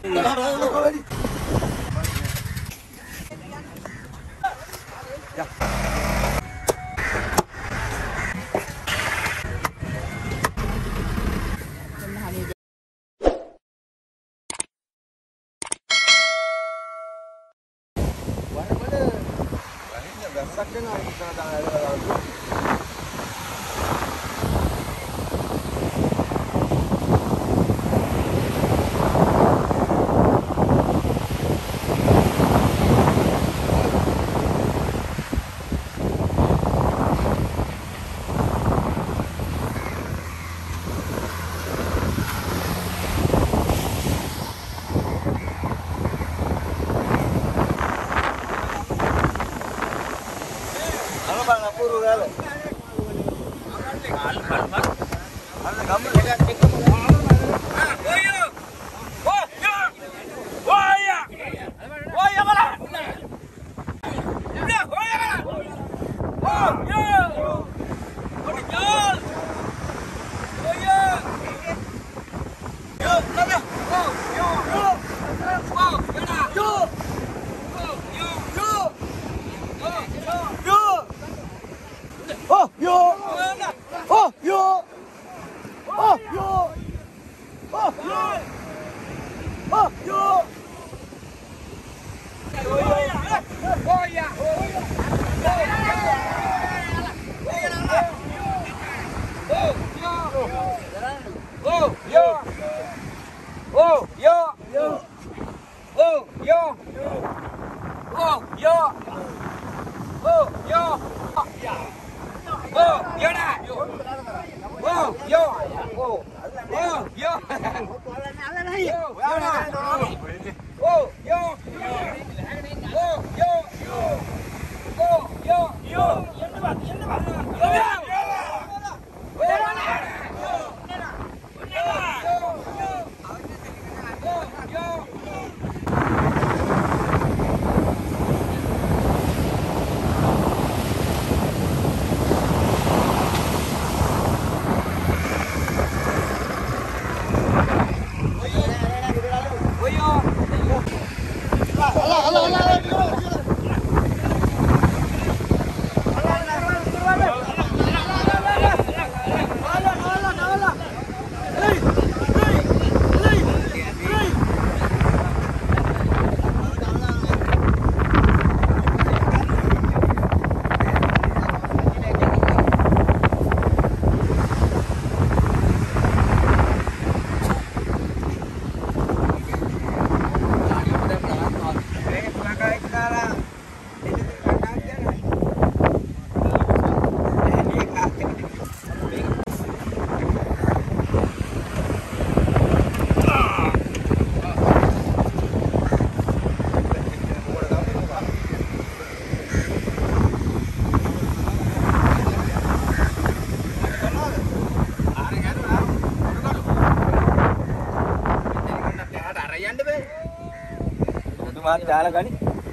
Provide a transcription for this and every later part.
මාත් දාලා ගනි.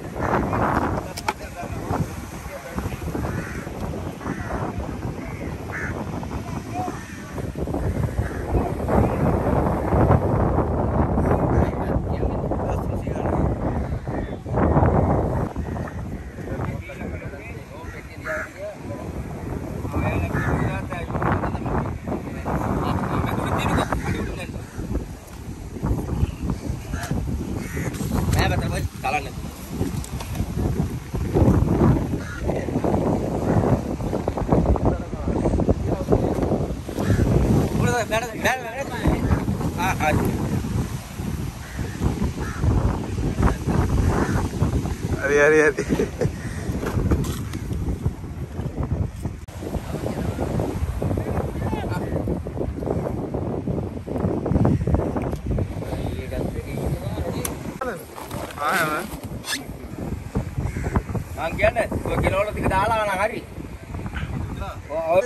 Hari. Angkian 2 kilo lo 3 dalang anak hari. Oh.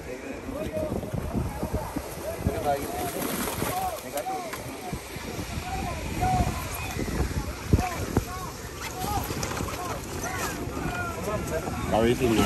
Kau isi dulu.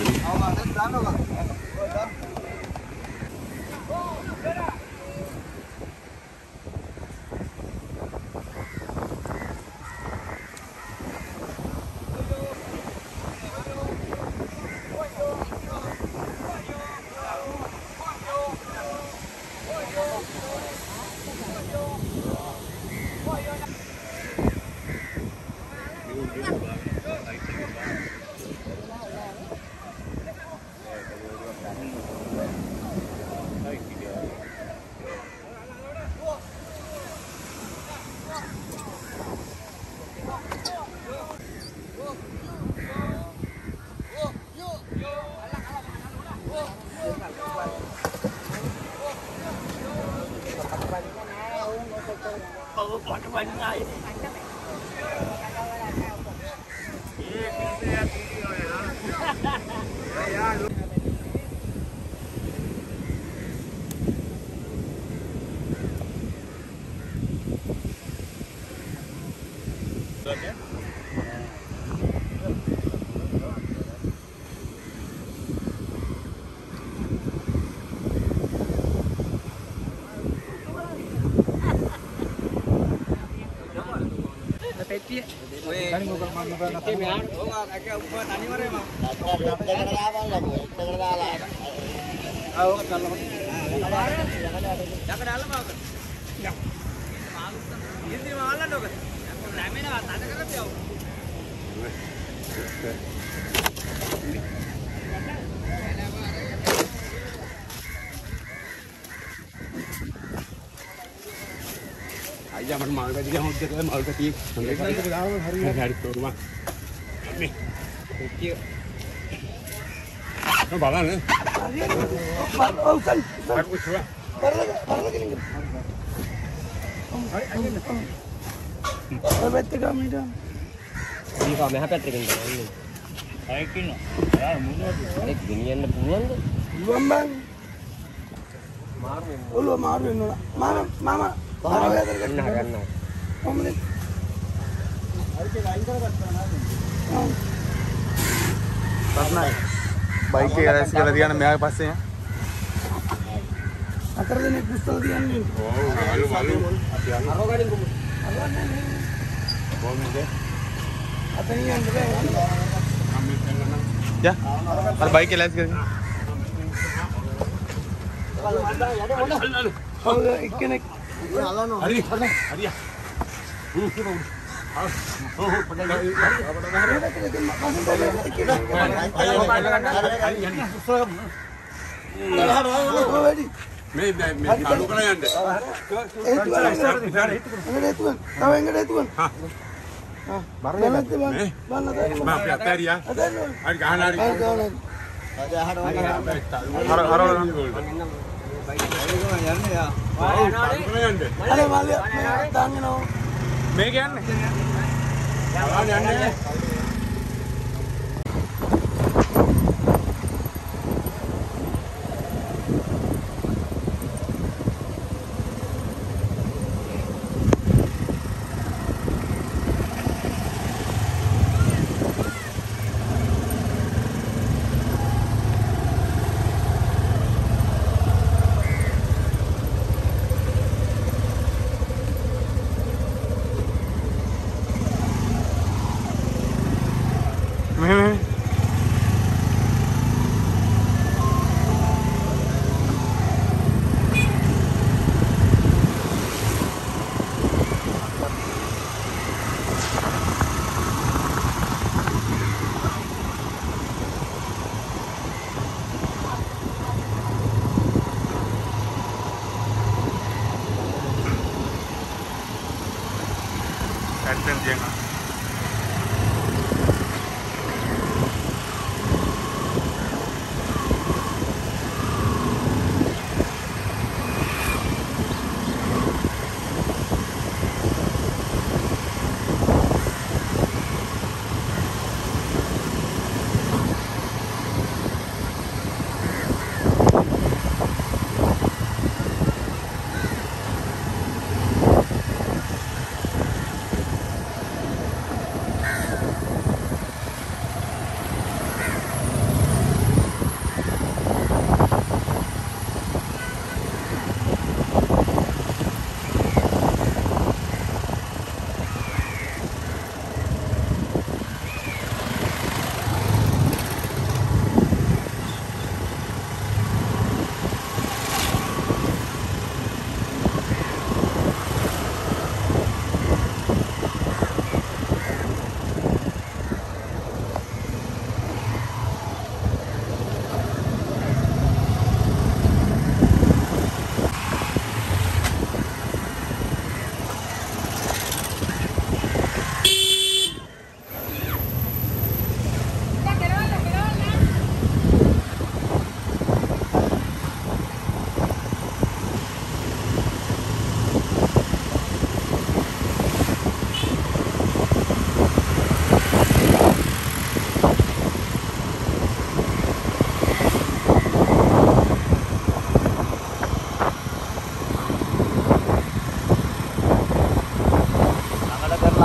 අයියා මට මාළු පැටි ගහමුත් දෙක මාළු පැටි හොඳට ගාව හරියට හරි තෝරුවා මේ කොච්චි බලන්න ඔව්සන් හරි කරලා ඔය පැත්තට ගමීට මේක මෙහා පැත්තට ගෙනියන්න අයෙක් ඉන්නවා යාර මොනවද අයෙක් ගෙනියන්න පුළුවන්ද පුළුවන් බං මාරු වෙනවා මාමා ගන්න කොහොමද හරියට ලයින් කරගත්තා නේද බයික් එක රැස් කරලා තියන්න මෙයාගේ පස්සේ අතර දෙනෙක් පුස්තක තියන්නේ ඔව් අලු අපි අරව ගඩින් කොහොමද අතනින් යන්න බෑ යා අර බයික් එක රැස් කරගෙන ඔව් එක්කෙනෙක් හරි හරියා මේක යන්නේ යන්නේ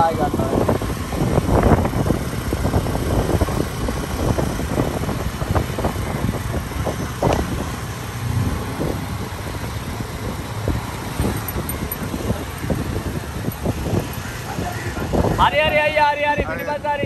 ආයි ගන්නවා. hari pidipat hari.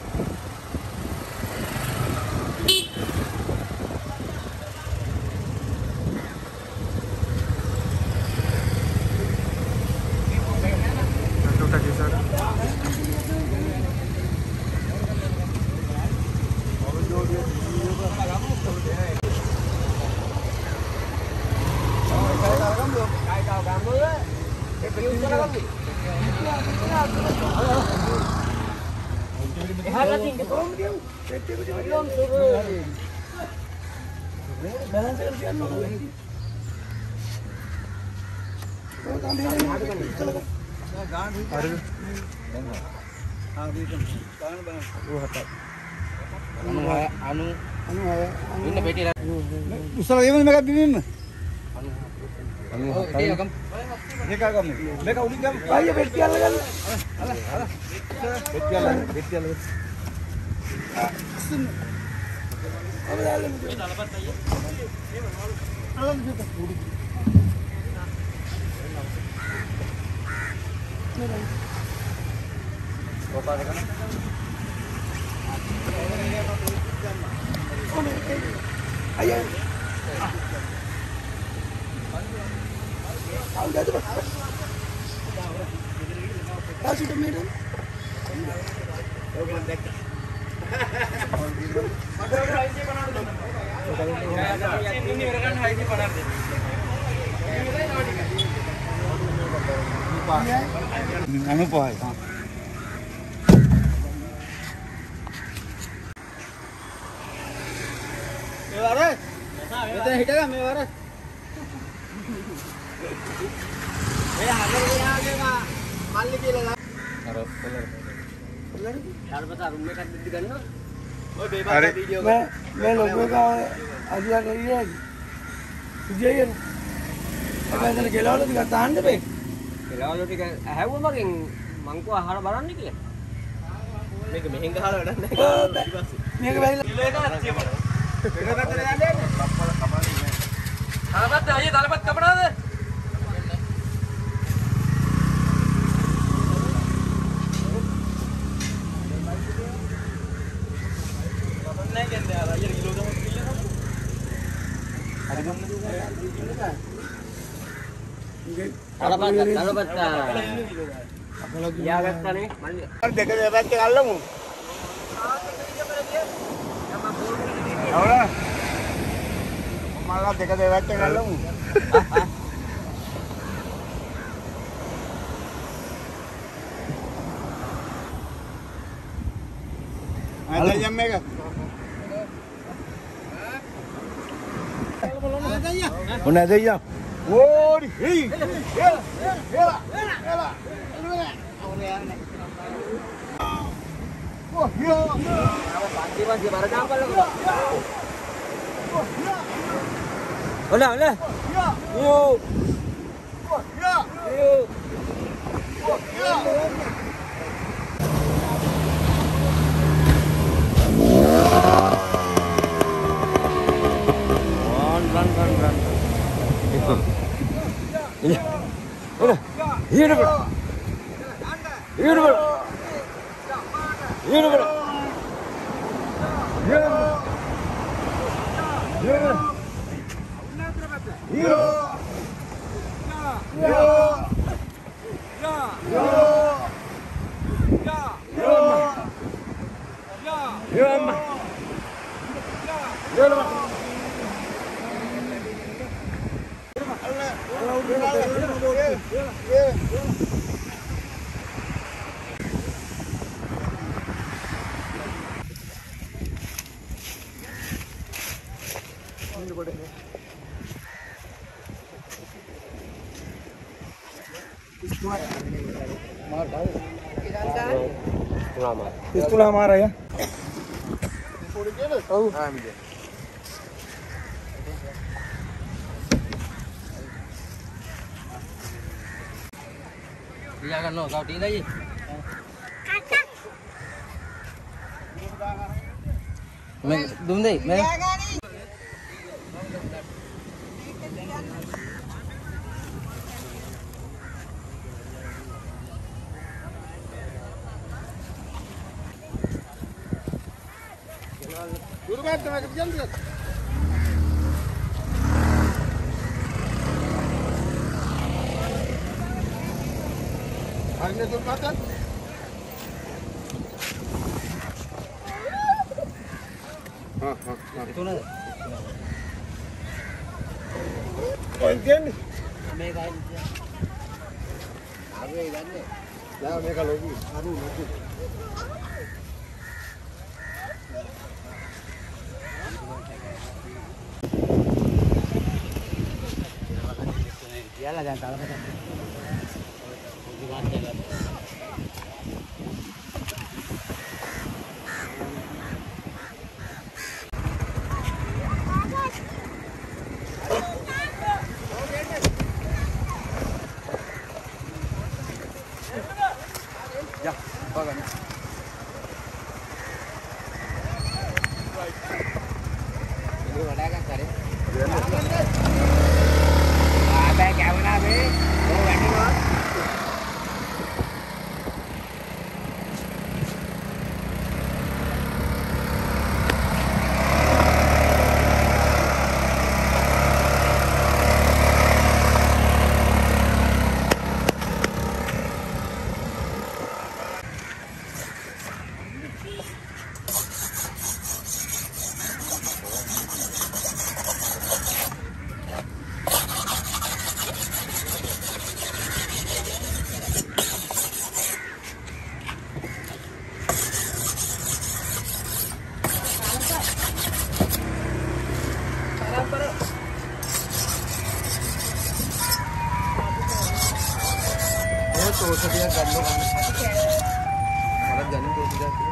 मैं लोगों का अजिया करी है तुझे ये apa yang gelaw lo tiga tahan deh gelaw lo tiga वो मगिंग मंगको आहार बारन निकले මේක මෙහෙන් ගහලා වැඩක් නැහැ මේක බැරිලා කිලෝ එක නැතිව බලන්න ඒක පැත්තට යන්නේ කප්පල කපන්නේ තලපත් අයියේ තලපත් කපනවාද නැහැ කියන්නේ අර අයියේ කිලෝ ගහක් කිල්ලනවා හරි ගන්න තලපත් යාගත්තනේ මල්ලි දෙක දෙපැත්තේ අල්ලමු අවුලා මල්ලා දෙක දෙපැත්තේ අල්ලමු අල්ලයම් මේක මොනද දෙයියා ඕඩි හේ එලා Oh, ya. Panci barang apa lo? Olah. Ya. Yo. Oh, ya. Yo. Oh, ya. Run. Itu. Iya. Olah. Iya dah. Iya dah. Iya bro. Iya. Iya. Iya. Iya. Itulah marah ya. Oh. Iya kan no, kau tinggal aja. मैं तुम दे मैं Dulu kan teman kerja dia. Hari ini dulu kan? itu na. Pengen. मैं काहे दिया? आगे जाने. Ya mereka logi. Aduh logi. Iyalah jangan salah kan. Ya, bagus. Ini ada kan tadi? Ada क्या बना बे? वो गाड़ी में तो सभी कर लो मतलब जाने तो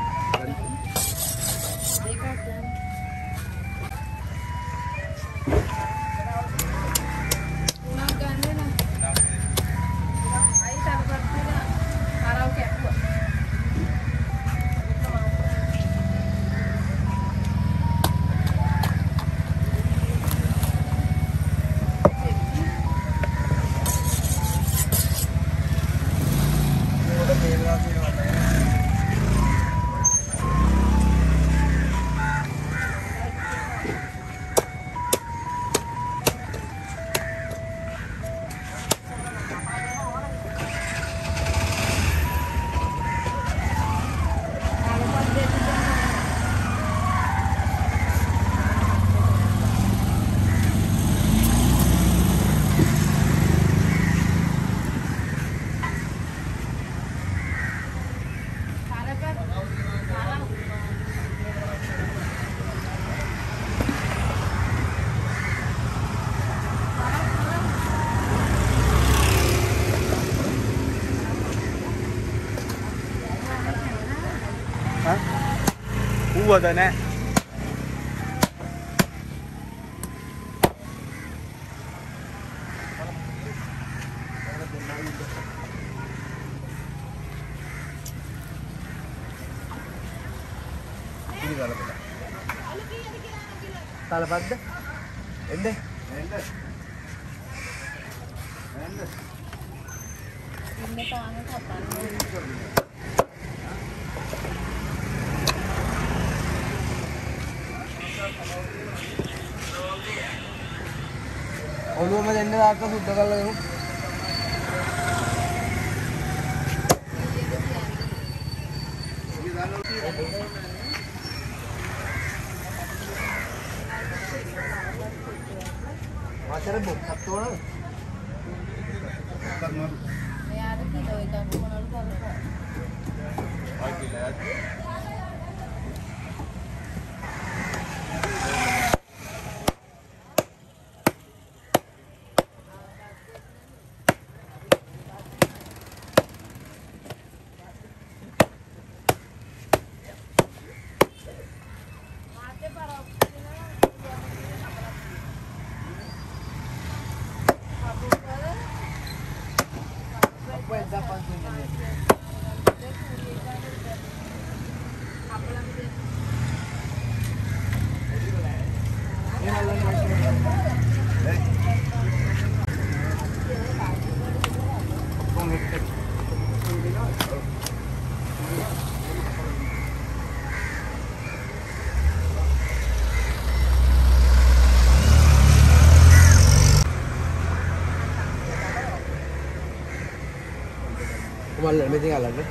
Ủa rồi nè. Talabad. Ende. Ende. Ende. Ende taane kapan. ඔළුව මම දෙන්න දාන්න සුද්ධ කරලා දෙමු. මාතර බොක්කත් තෝරන. මෙයාට කිලෝ එකක් මොනවද කරන්නේ? ආයි kilo. Kemarin meeting alat deh.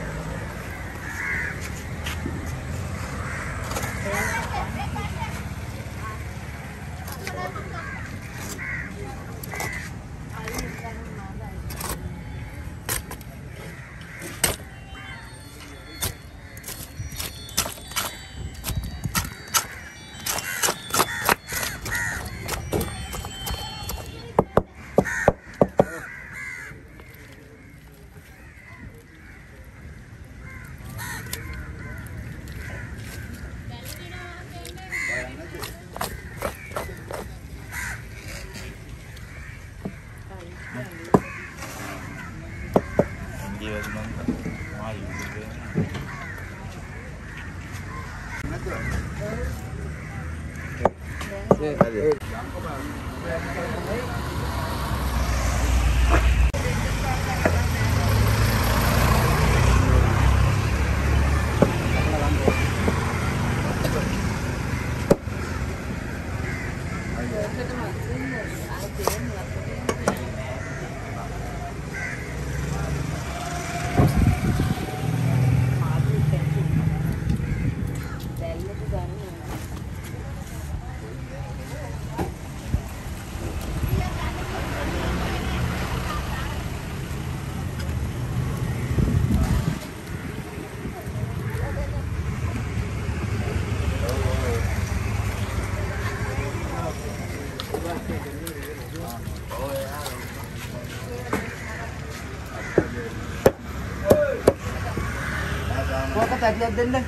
Lihat deh.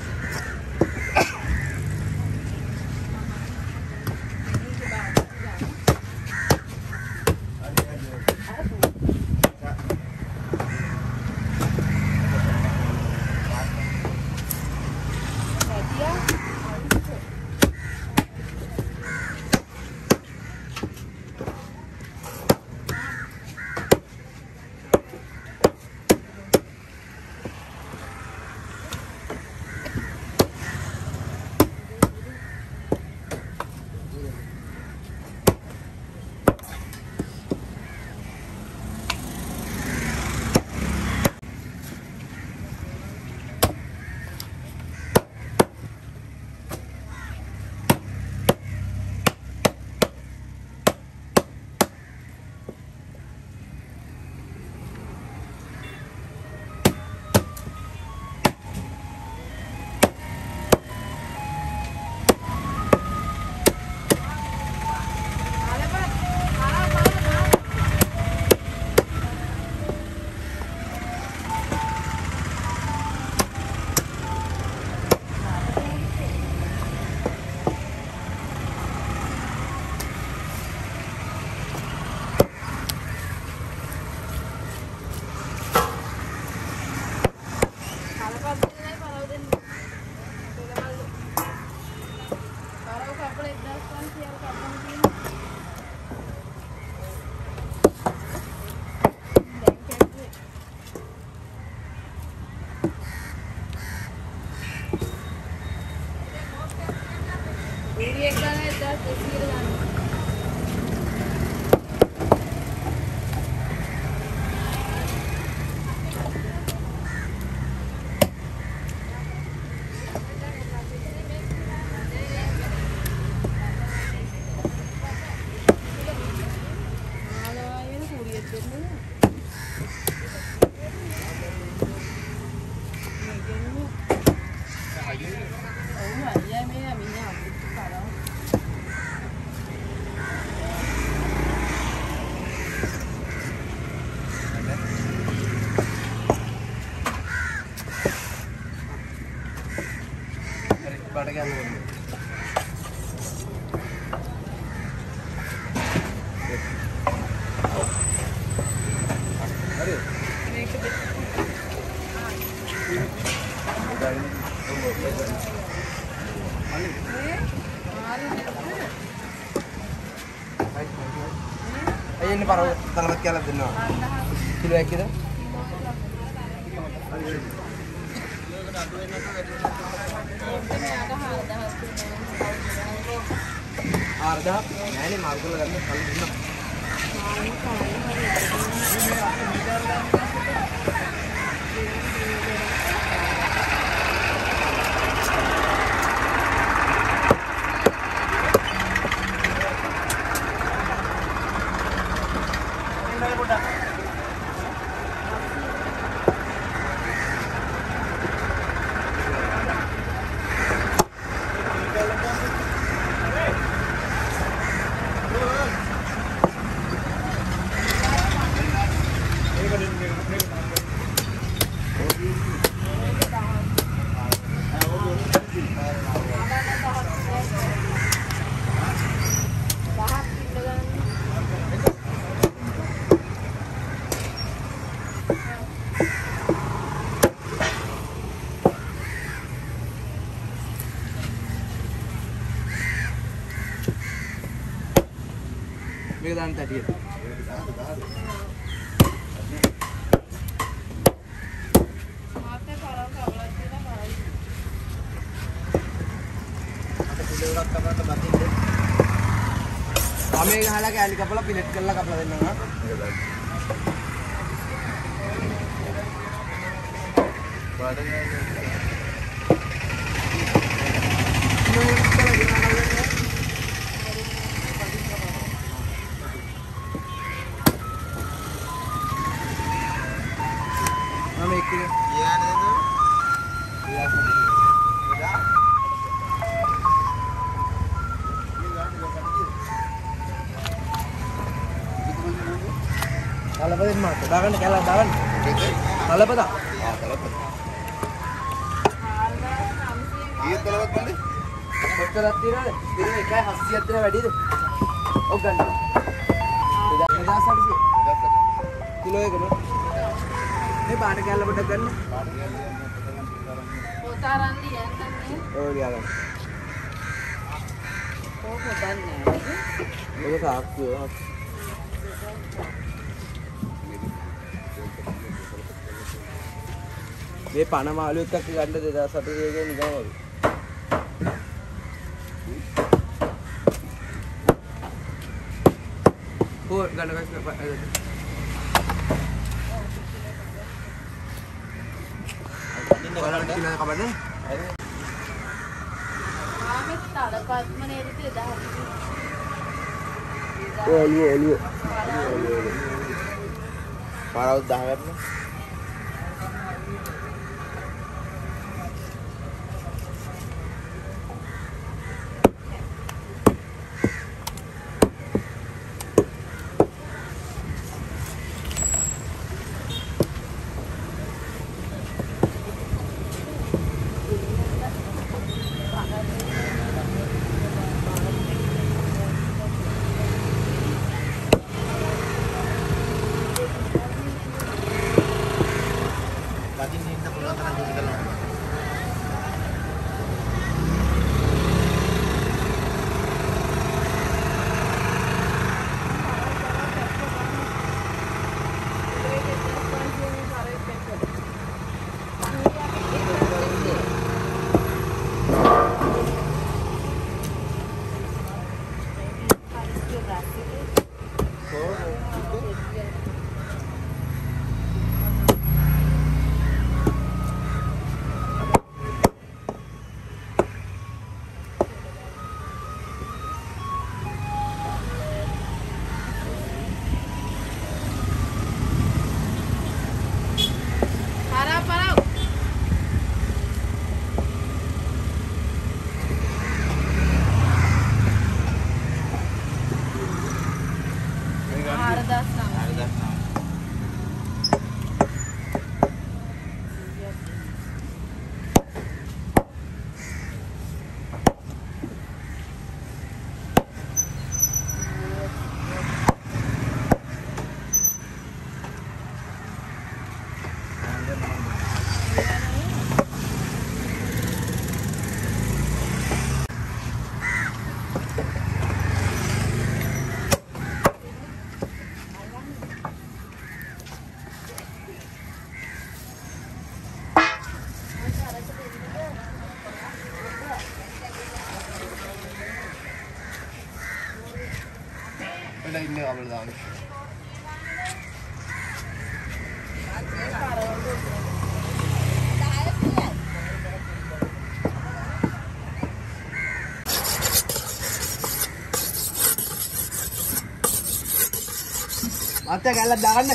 Ada. ini para talamat kaya lang din no. Kilo ek kida? Arda, ini margul ganne kalau dinna. මේක දාන්න තැටියට. මාතේ කරන් කවලා තියෙන කරයි. අත පිළිවෙලක් කරනට බතින්නේ. ආමේ ගහලා කැලි කපලා පිලට් කරලා කපලා දෙන්නම් ආ. Talapatin mo. Dagan kailan dagan. Talapata. Ah, talapata. Iya talapat balik. Betul tira. Tira ekay 80 tira වැඩිද? ඔක් ගන්න. 1060. කිලෝ එකම. මේ පාට කැල්ල පොඩක් ගන්න. පොතාරන් දියන්නේ. ඔය ගියා. පොතන්නේ. ඔය තාක්කුව. මේ පණ මාළු එකක් ගන්න 2800 ගේ නිකන් වගේ. කො ගන්න ගන්න. බලන්න කියලා කපන්නේ. ආමෙත් තලපත්ම නේද 1000. ඔලිය. පාරවල් 10 ගන්න. වෙලා ඉන්නේ අපිට දාන්නේ. මත්ය ගැල්ලක් දාගන්න.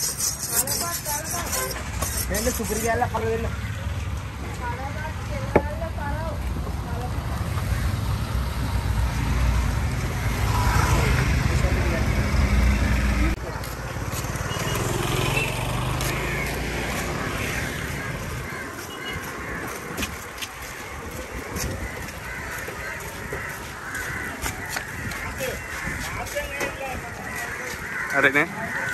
එන්න සුපිරි ගැල්ලක් කර දෙන්න. Ada nih.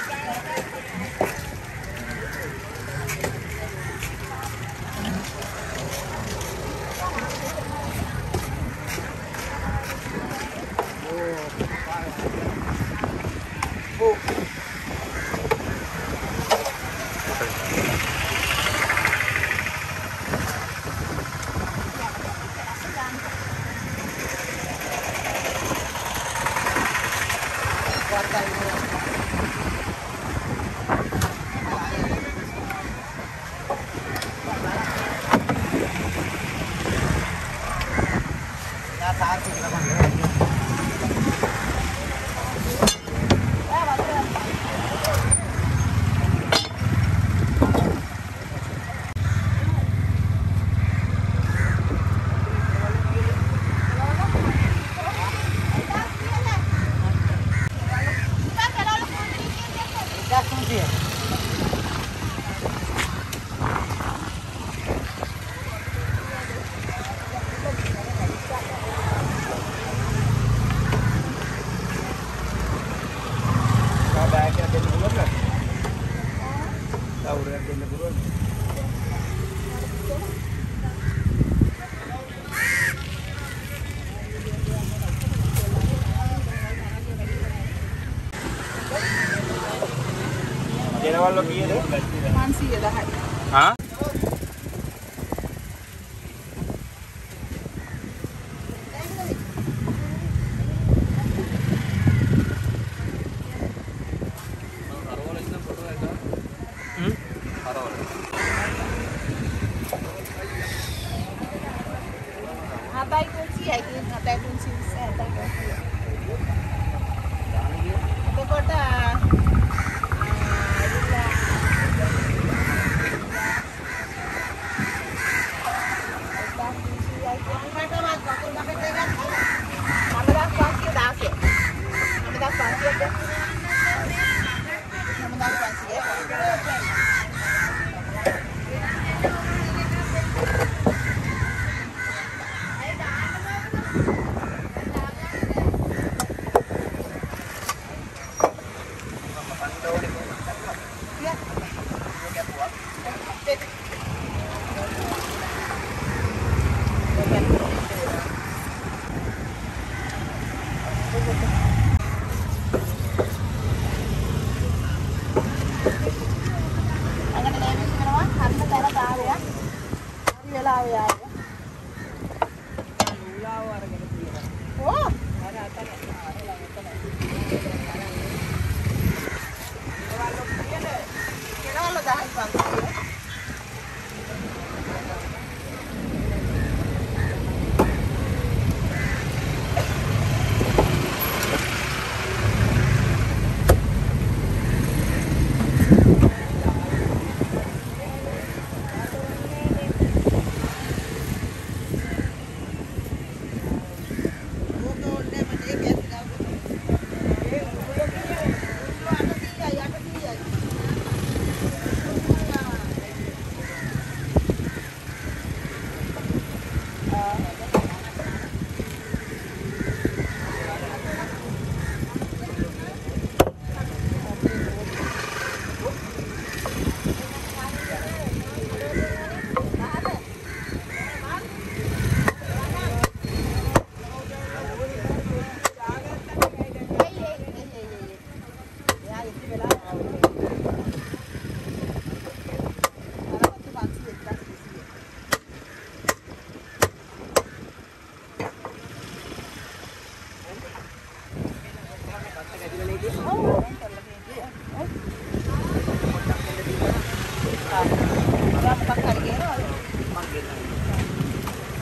Jenawal kiye de? 510යි. Hah? Abai kunci ya, ini abai kunci saya abai kunci. Itu kota.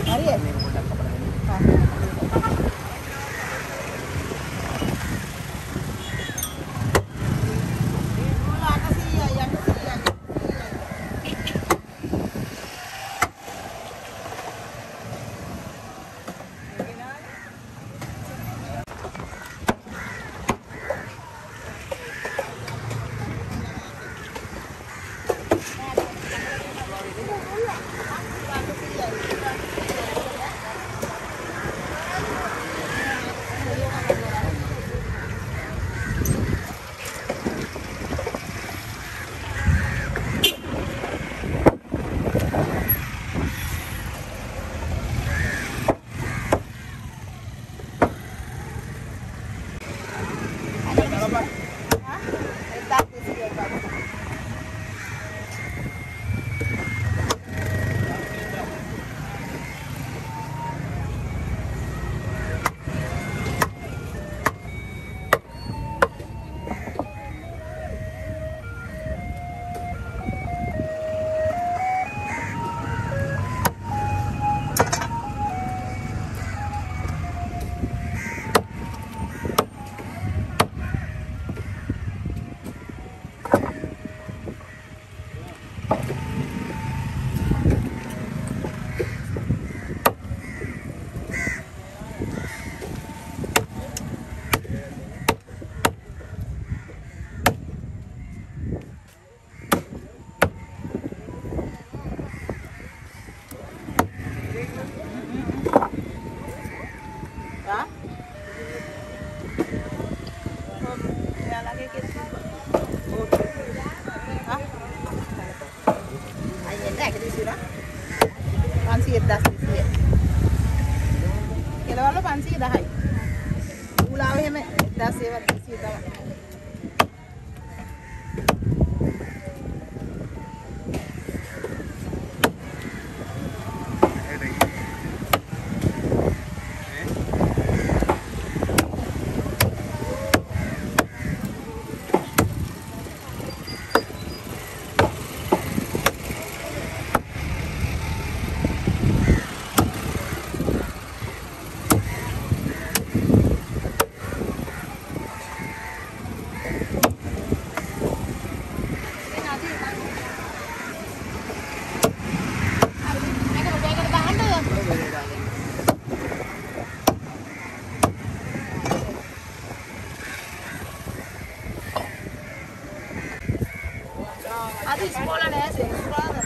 හරියට මේක පොඩ්ඩක් කපලා දෙන්න. කෙලවල 510යි. ඌලාව එහෙම 1000 200 තමයි. Ada sekolah nih, sekolah.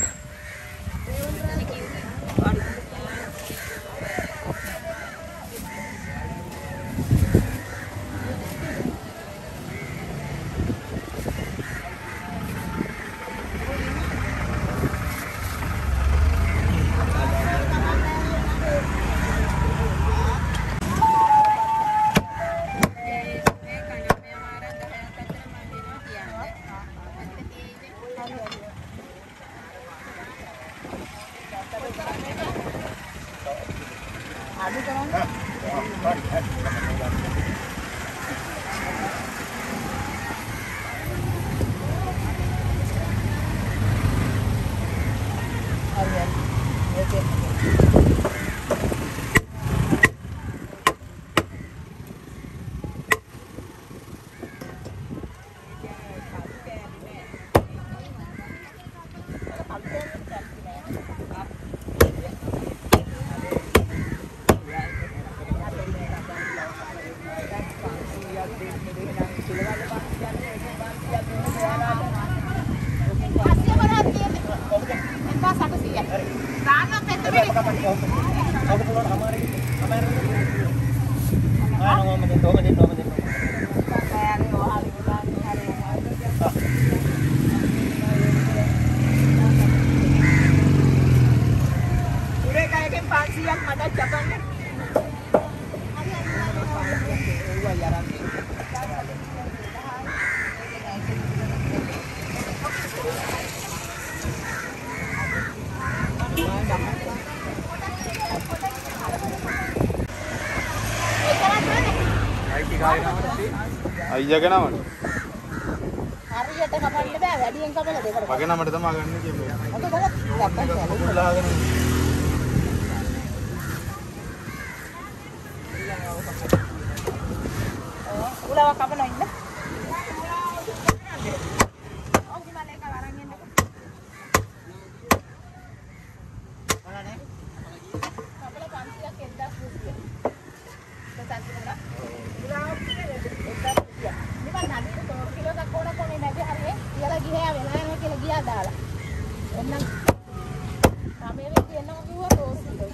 අයියාගේ නමද? හරියට කපන්න බෑ වැඩියෙන් කපලා දෙකට. මගේ නමට තමයි ගන්න කිව්වේ. ඔක ගලක් ගන්න. උලාවක් කපනවා ඉන්න. ඔව් ගිමල එක වරන් එන්නකො. බලන්න. කපල 500ක් 1000 රුපියල්. දැන් උලා. උලාවක් කියන්නේ 1000 රුපියල්. නිකන් නඩේට 3 කිලෝ එකක් ඕන කොනේ නැති හරියේ. කියලා ගියා වෙලා යනවා කියලා ගියා දාලා. එන්නම්. තමයි වෙන්නේ කියනවා කිව්වා තෝස් කිලෝ.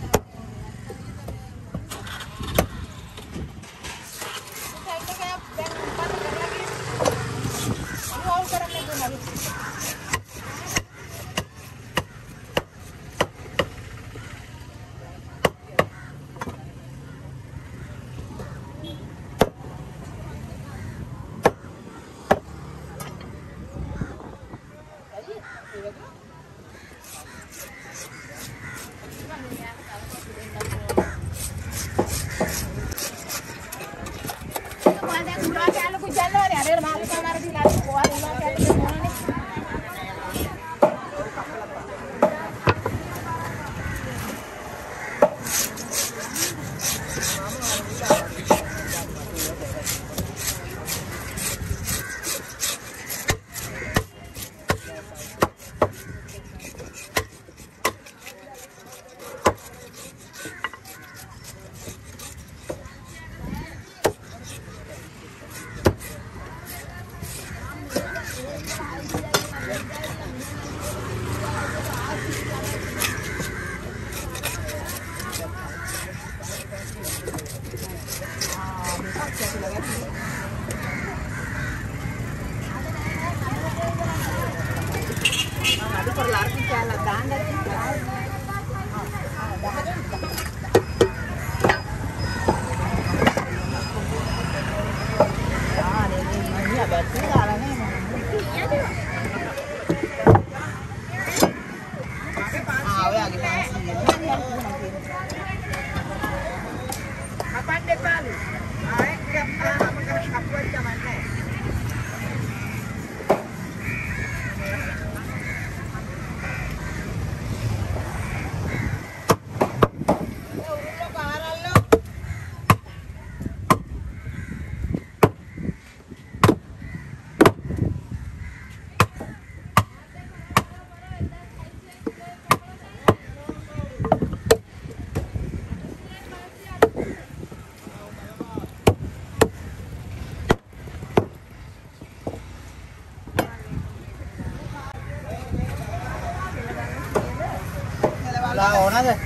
Ulah ona deh.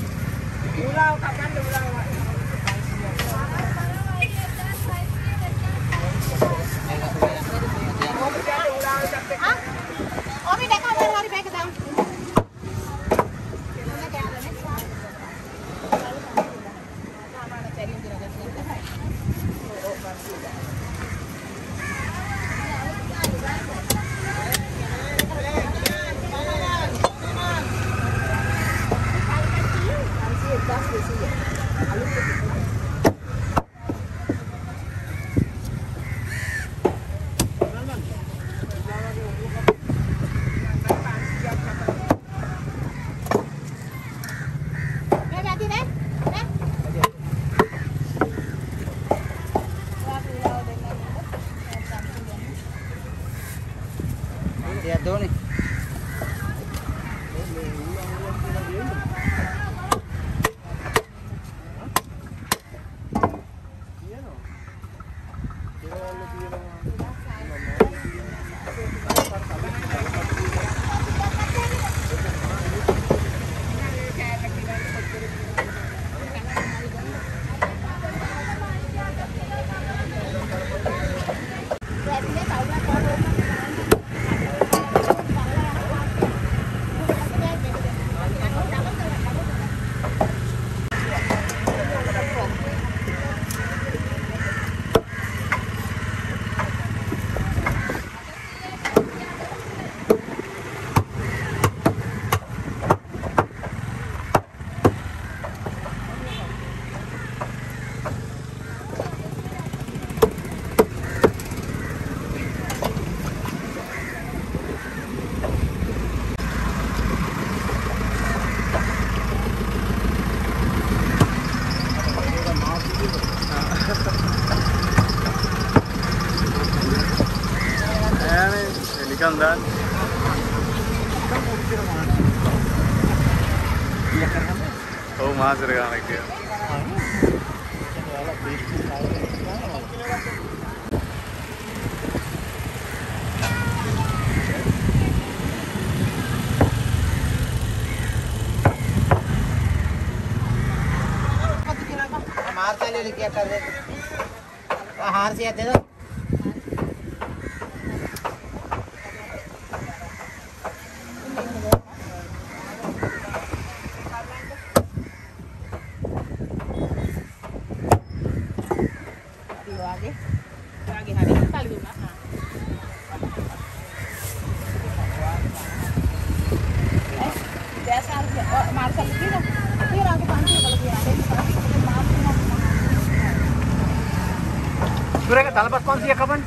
උලාව කපන්න උලාව. Omi dah kamar hari baik dah. නම් දාන්න. ඔව් මාසෙට ගානක් කියනවා. මාර්තලේ ලිකිය කරේ. ආහාරසියක් දෙන්න. Sureka talabat 500 kapan?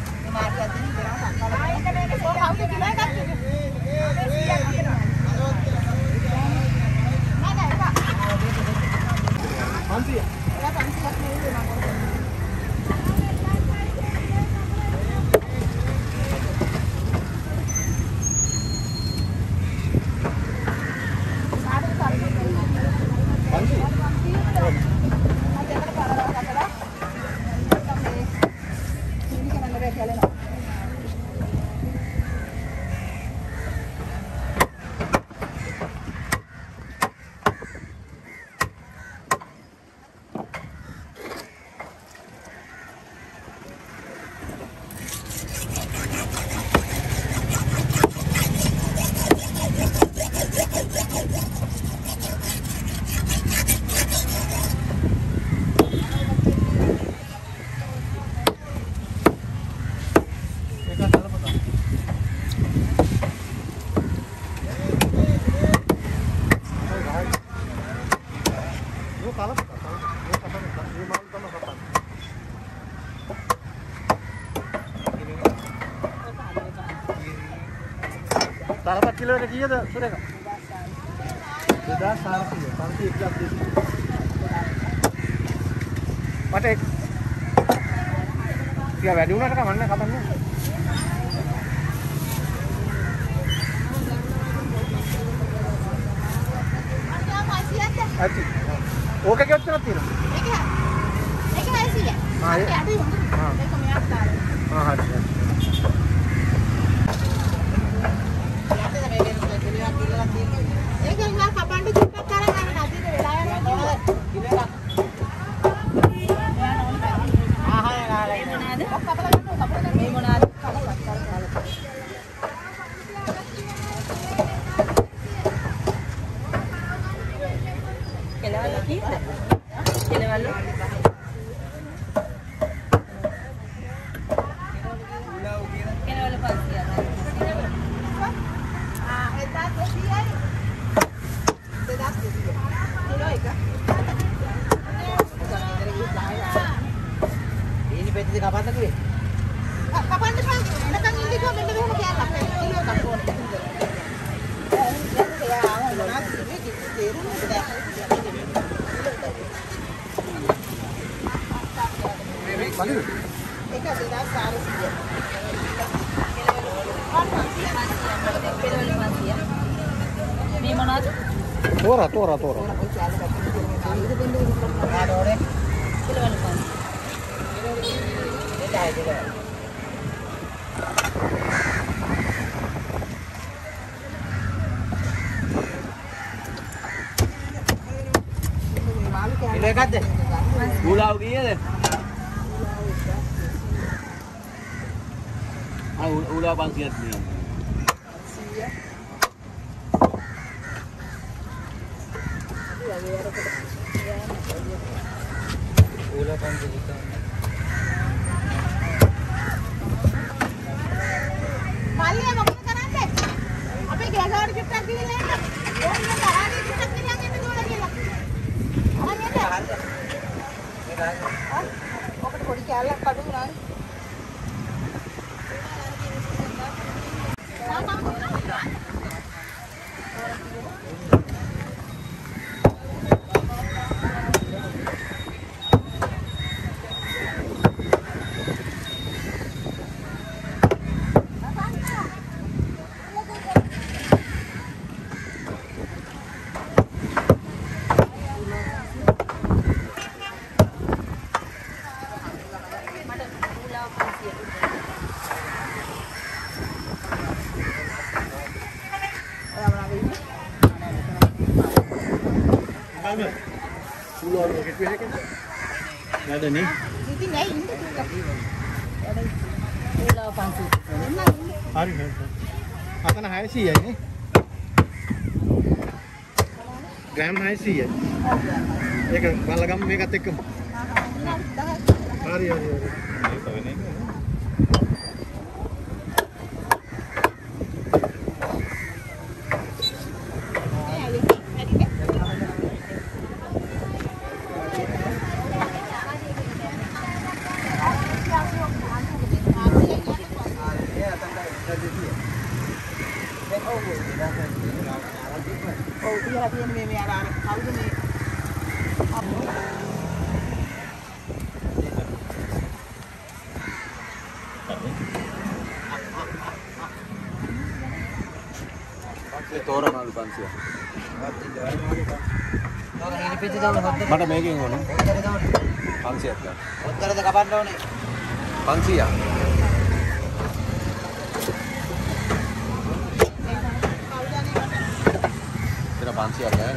Talabat kilo ada kira dah, sudah kak? Sudah 400. Patek. Tiga baju mana kan mana kapan ni? Aji. Oke kau cakap tiru. हाँ ये हाँ हाँ Kapan lagi? Kapan tu kan? Nak ini kau benda benda macam apa? Kilo tak pun. Ya, awak nak ini dikirim sudah. Mana? Eka sudah saru saja. Ini mana tu? Tora. Itu benda. Ada orang. Kilo berapa? Ini kat deh. Pulau dia deh. Ah, udah pangsiat ni. Udah pangsiat. Malia mau kerana deh. Apa gelar kita pilih lagi? Oh, ini gelar kita pilih yang itu dulu lagi lah. Apa ni ada? Ah, apa tu body kelah kadu nak? Pulau ada ke pihak kan? Nggak ada nih. ඉතින් ඇයි ඉන්න කියලා. Pulau Pansi. Hari hari. Akan 600යි නේ. Gram 600යි. ඒක බලලා ගමු මේකත් එක්කම. හරි හරි හරි. මේක වෙන්නේ නෑ. ඔව් තියලා තියෙන්නේ මේ අර කවුද මේ තෝරනලු 500. මට මේකෙන් ඕනේ. 500ක් ගන්න. ඔක්කොරද කපන්න ඕනේ. 500ක්. तेरा 500 है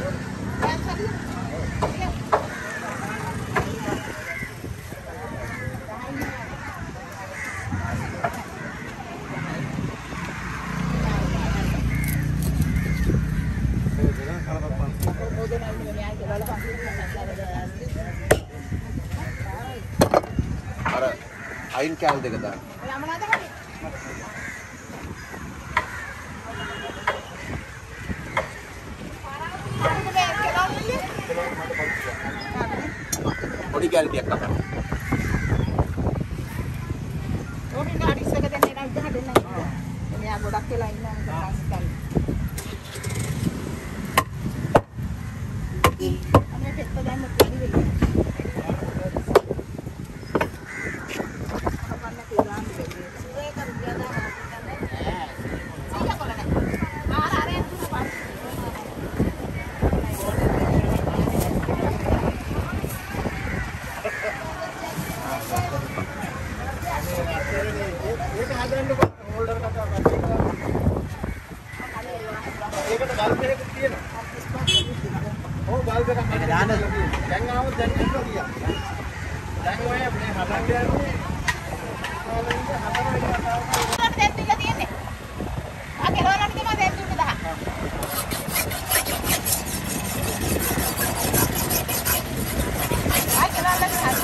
अरे आइन क्या देगा था Odi kali dia kapan? ඕනේ නාඩි ඉස්සක දෙන්න එනවා ඉඳලා දෙන්න. මෙයා ගොඩක් වෙලා ඉන්නවා සංස්කල්. අනේ පෙත්ත දැම්ම පිළි වෙයි. අපන්න කියලා මේ සුරේ කර ගියා ඈ. සීයා කොලනේ. ආර තුන පාස්. ඒක හදන්න හෝල්ඩර් කතා කරලා. ඒකට බල්බ් එකක් තියෙනවා. ඔව් බල්බ් එකක් මම දාන්න. දැන් ආවොත් දැන් ඉන්නවා ගියා. දැන් ඔය මේ හදන්න යන්නේ. ඔයාලට දෙන්න ඉන්න තියෙන්නේ. ආ කෙලවලට දෙම දෙන්න දුන්න 10. ආ කෙලවලට හරි.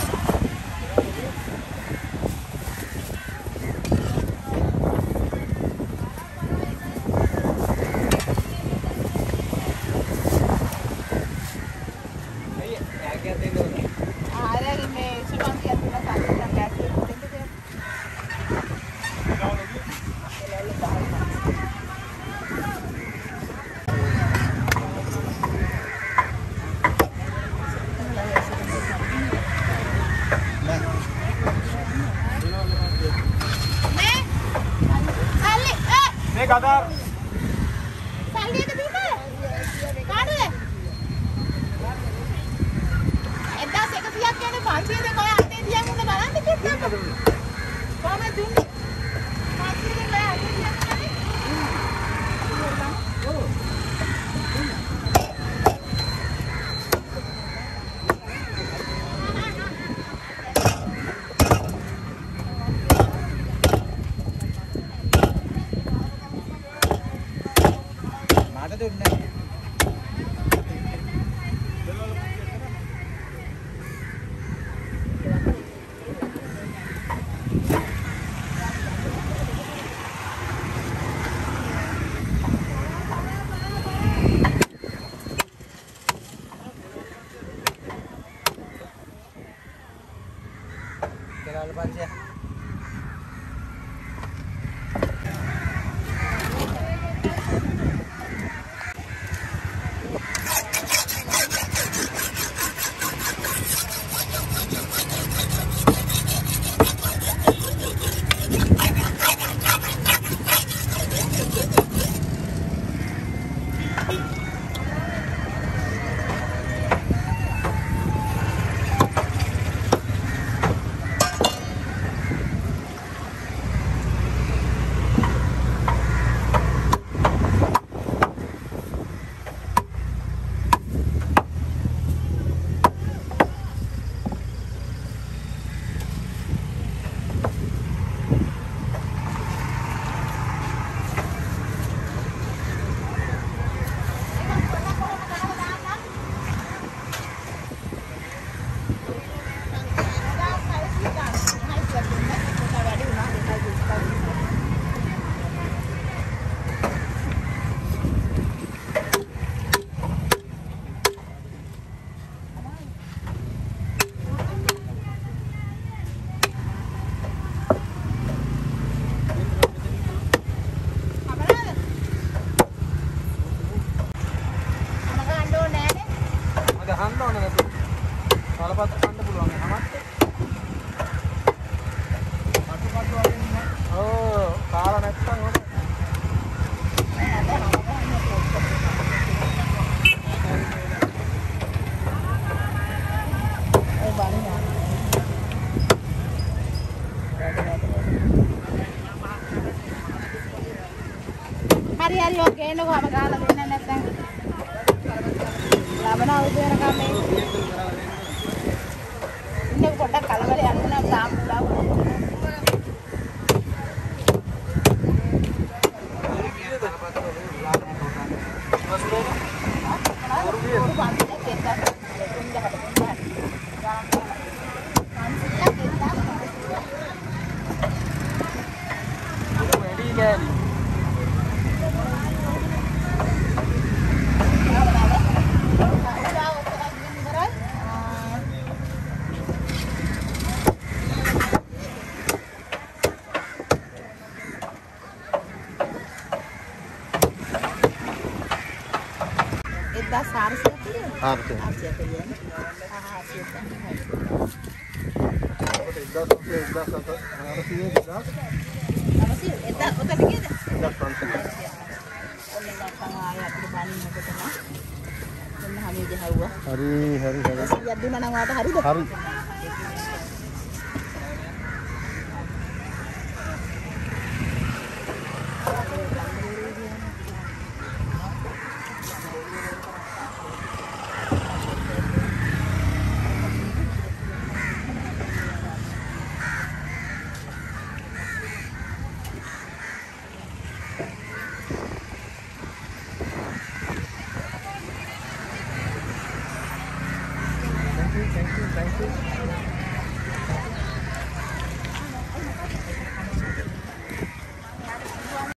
මේ කතාව සල්ලි එක දුන්නා. කාටද? 1100ක් කියන්නේ 500 දෙක ඔය අතේ තියන් උන්න බලන්න කිව්වම. කොහමද දුන්නේ? 500 දෙක ඔය අතේ තියන් උන්නනේ. මාට දුන්නේ ගහන්න ඕන නැතු. කලපත් ගන්න පුළුවන් නමත්. අටපත් වගේ නෑ. ඔව් කාලා නැත්තම් හොඳයි. Hari-hari oke, lo gak bakal lebih nenek kan? Lah benar itu yang kami. Ini kotak kalau balik aku nak tamu lah. Hari. Siap di mana ngata hari dah. Hari.